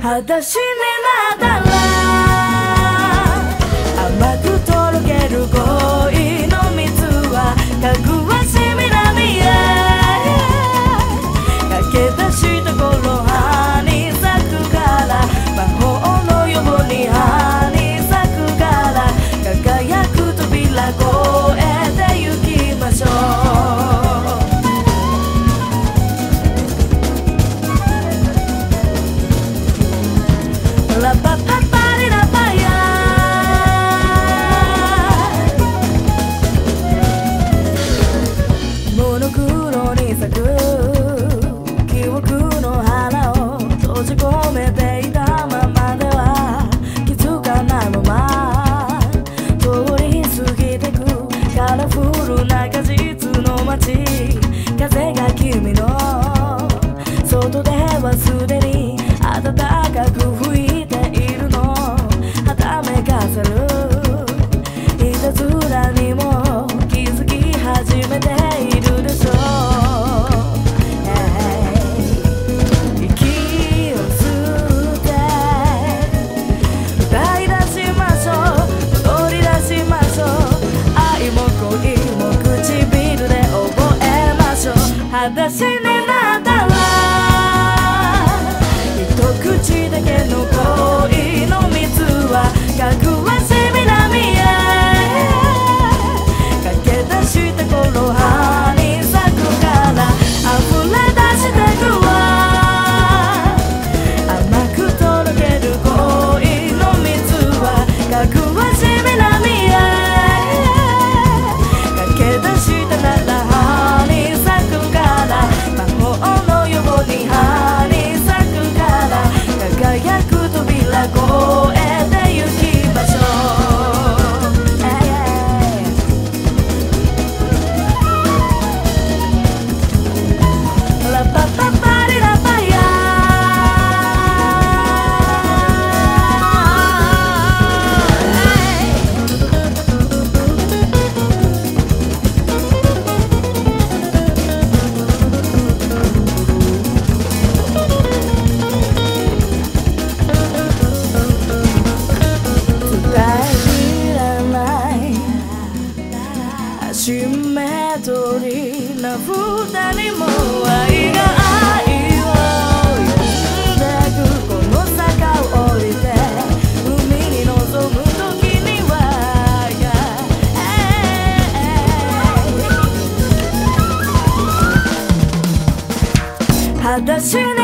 裸足になったら甘くとろける恋の水はかぐわしみなみへ駆け出した頃ハニ咲くから魔法のようにハニ咲くから輝く扉越えて行きましょうラパパパリラパヤモノクロに咲く記憶の花を閉じ込めていたままでは気づかないまま通り過ぎてくカラフルな果実の街風が君の外ではすでに暖かく吹いているのはためかせるいたずらにも気づき始めているでしょう、息を吸って歌い出しましょう踊り出しましょう愛も恋も唇で覚えましょう裸足になったら一口だけの恋の水はかぐわしみなみへ駆け出した頃ハニ咲くから溢れ出してくわ甘くとろける恋の水はかぐわしみなみへ駆け出したならハニ咲くから魔法のようにハニ咲くから輝く扉越えて行きましょう、ラパパパリラパヤシンメトリーな二人も愛が愛を呼んでくこの坂を降りて海に臨む時には裸足に